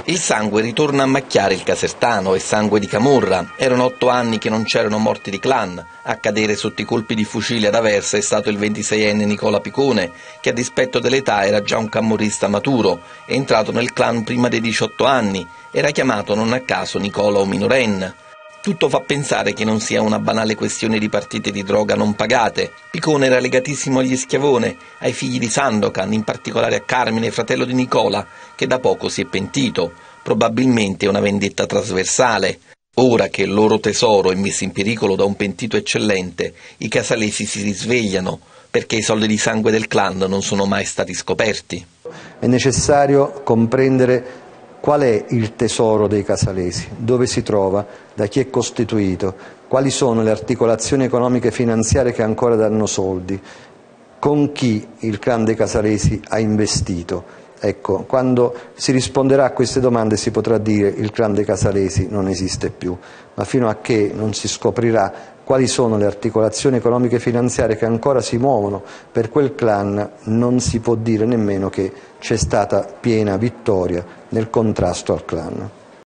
Il sangue ritorna a macchiare il Casertano, è sangue di camorra. Erano 8 anni che non c'erano morti di clan. A cadere sotto i colpi di fucile ad Aversa è stato il 26enne Nicola Picone, che a dispetto dell'età era già un camorrista maturo, è entrato nel clan prima dei 18 anni, era chiamato non a caso Nicola o Minoren. Tutto fa pensare che non sia una banale questione di partite di droga non pagate. Picone era legatissimo agli Schiavone, ai figli di Sandokan, in particolare a Carmine, fratello di Nicola, che da poco si è pentito. Probabilmente una vendetta trasversale. Ora che il loro tesoro è messo in pericolo da un pentito eccellente, i casalesi si risvegliano, perché i soldi di sangue del clan non sono mai stati scoperti. È necessario comprendere qual è il tesoro dei casalesi, dove si trova, da chi è costituito, quali sono le articolazioni economiche e finanziarie che ancora danno soldi, con chi il clan dei casalesi ha investito. Ecco, quando si risponderà a queste domande si potrà dire il clan dei casalesi non esiste più, ma fino a che non si scoprirà quali sono le articolazioni economiche e finanziarie che ancora si muovono per quel clan, non si può dire nemmeno che c'è stata piena vittoria nel contrasto al clan.